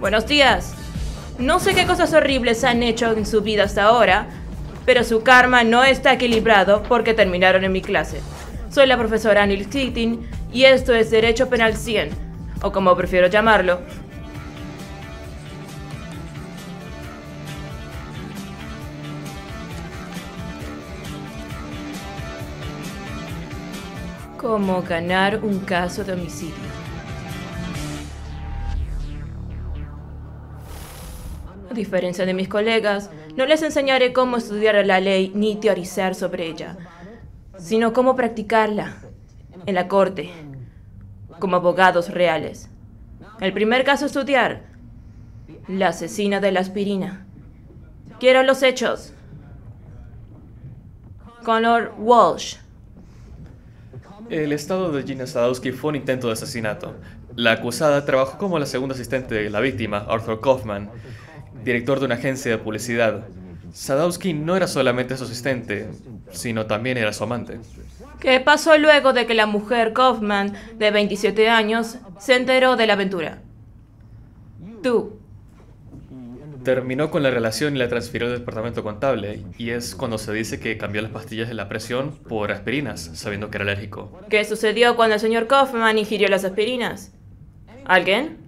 Buenos días. No sé qué cosas horribles han hecho en su vida hasta ahora, pero su karma no está equilibrado porque terminaron en mi clase. Soy la profesora Anil Keating y esto es Derecho Penal 100, o como prefiero llamarlo. Cómo ganar un caso de homicidio. A diferencia de mis colegas, no les enseñaré cómo estudiar la ley ni teorizar sobre ella, sino cómo practicarla en la corte, como abogados reales. El primer caso a estudiar: la asesina de la aspirina. Quiero los hechos. Connor Walsh. El estado de Gina Sadowski fue un intento de asesinato. La acusada trabajó como la segunda asistente de la víctima, Arthur Kaufman, director de una agencia de publicidad. Sadowski no era solamente su asistente, sino también era su amante. ¿Qué pasó luego de que la mujer Kaufman, de 27 años, se enteró de la aventura? Tú. Terminó con la relación y la transfirió al departamento contable, y es cuando se dice que cambió las pastillas de la presión por aspirinas, sabiendo que era alérgico. ¿Qué sucedió cuando el señor Kaufman ingirió las aspirinas? ¿Alguien?